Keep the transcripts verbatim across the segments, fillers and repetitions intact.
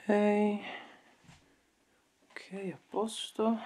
Ok, ok, a posto.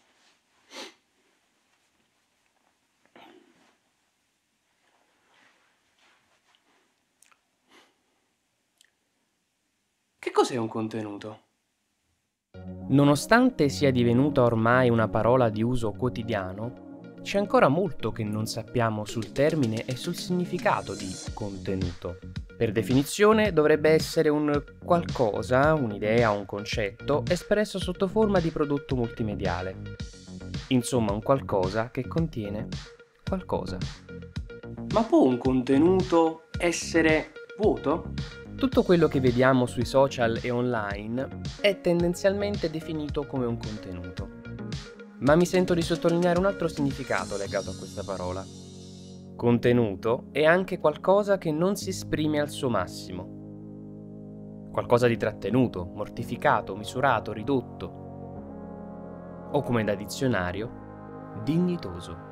Che cos'è un contenuto? Nonostante sia divenuta ormai una parola di uso quotidiano, c'è ancora molto che non sappiamo sul termine e sul significato di contenuto. Per definizione dovrebbe essere un qualcosa, un'idea, un concetto espresso sotto forma di prodotto multimediale. Insomma, un qualcosa che contiene qualcosa. Ma può un contenuto essere vuoto? Tutto quello che vediamo sui social e online è tendenzialmente definito come un contenuto. Ma mi sento di sottolineare un altro significato legato a questa parola. Contenuto è anche qualcosa che non si esprime al suo massimo. Qualcosa di trattenuto, mortificato, misurato, ridotto. O come da dizionario, dignitoso.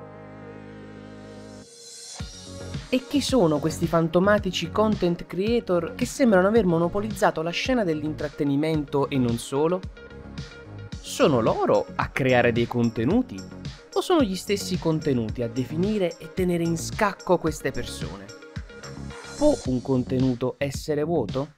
E chi sono questi fantomatici content creator che sembrano aver monopolizzato la scena dell'intrattenimento e non solo? Sono loro a creare dei contenuti? O sono gli stessi contenuti a definire e tenere in scacco queste persone? Può un contenuto essere vuoto?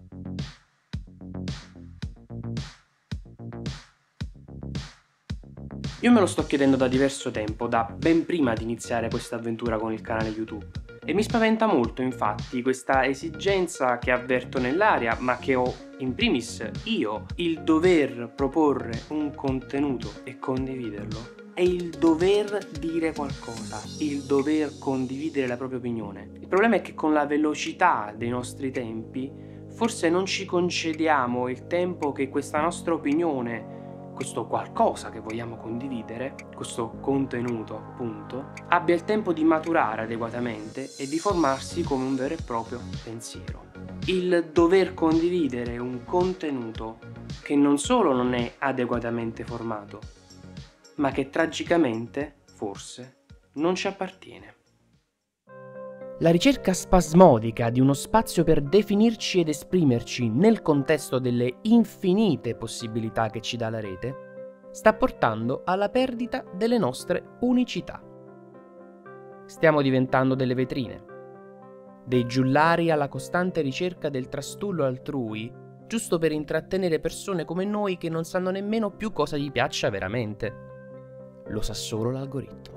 Io me lo sto chiedendo da diverso tempo, da ben prima di iniziare questa avventura con il canale YouTube. E mi spaventa molto, infatti, questa esigenza che avverto nell'aria, ma che ho in primis io, il dover proporre un contenuto e condividerlo. È il dover dire qualcosa, il dover condividere la propria opinione. Il problema è che con la velocità dei nostri tempi, forse non ci concediamo il tempo che questa nostra opinione, questo qualcosa che vogliamo condividere, questo contenuto appunto, abbia il tempo di maturare adeguatamente e di formarsi come un vero e proprio pensiero. Il dover condividere un contenuto che non solo non è adeguatamente formato, ma che tragicamente, forse, non ci appartiene. La ricerca spasmodica di uno spazio per definirci ed esprimerci nel contesto delle infinite possibilità che ci dà la rete sta portando alla perdita delle nostre unicità. Stiamo diventando delle vetrine, dei giullari alla costante ricerca del trastullo altrui, giusto per intrattenere persone come noi che non sanno nemmeno più cosa gli piaccia veramente. Lo sa solo l'algoritmo.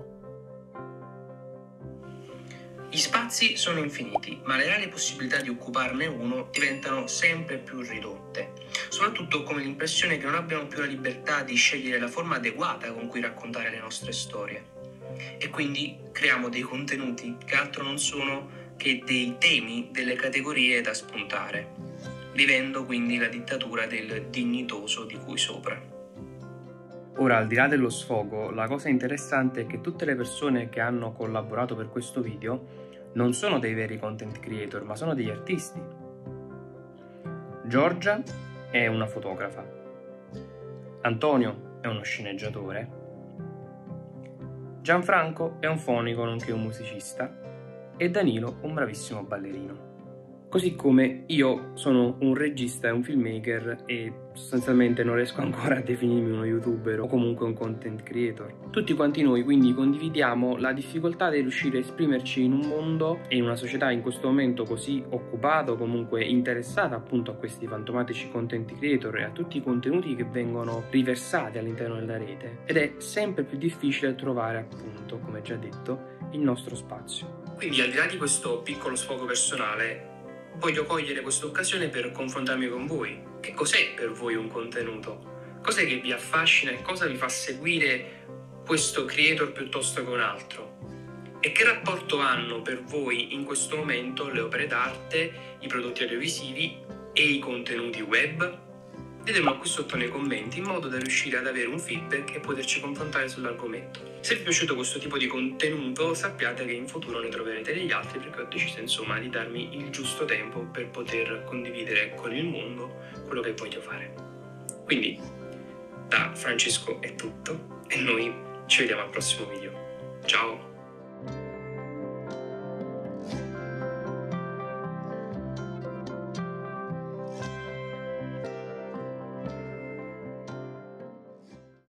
Gli spazi sono infiniti, ma le reali possibilità di occuparne uno diventano sempre più ridotte, soprattutto come l'impressione che non abbiamo più la libertà di scegliere la forma adeguata con cui raccontare le nostre storie. E quindi creiamo dei contenuti che altro non sono che dei temi, delle categorie da spuntare, vivendo quindi la dittatura del dignitoso di cui sopra. Ora, al di là dello sfogo, la cosa interessante è che tutte le persone che hanno collaborato per questo video non sono dei veri content creator, ma sono degli artisti. Giorgia è una fotografa, Antonio è uno sceneggiatore, Gianfranco è un fonico nonché un musicista e Danilo un bravissimo ballerino. Così come io sono un regista e un filmmaker e sostanzialmente non riesco ancora a definirmi uno youtuber o comunque un content creator. Tutti quanti noi quindi condividiamo la difficoltà di riuscire a esprimerci in un mondo e in una società in questo momento così occupato, comunque interessata appunto a questi fantomatici content creator e a tutti i contenuti che vengono riversati all'interno della rete, ed è sempre più difficile trovare appunto, come già detto, il nostro spazio. Quindi, al di là di questo piccolo sfogo personale, voglio cogliere questa occasione per confrontarmi con voi. Che cos'è per voi un contenuto? Cos'è che vi affascina e cosa vi fa seguire questo creator piuttosto che un altro? E che rapporto hanno per voi in questo momento le opere d'arte, i prodotti audiovisivi e i contenuti web? Ditemelo qui sotto nei commenti in modo da riuscire ad avere un feedback e poterci confrontare sull'argomento. Se vi è piaciuto questo tipo di contenuto, sappiate che in futuro ne troverete degli altri, perché ho deciso insomma di darmi il giusto tempo per poter condividere con il mondo quello che voglio fare. Quindi da Francesco è tutto e noi ci vediamo al prossimo video. Ciao!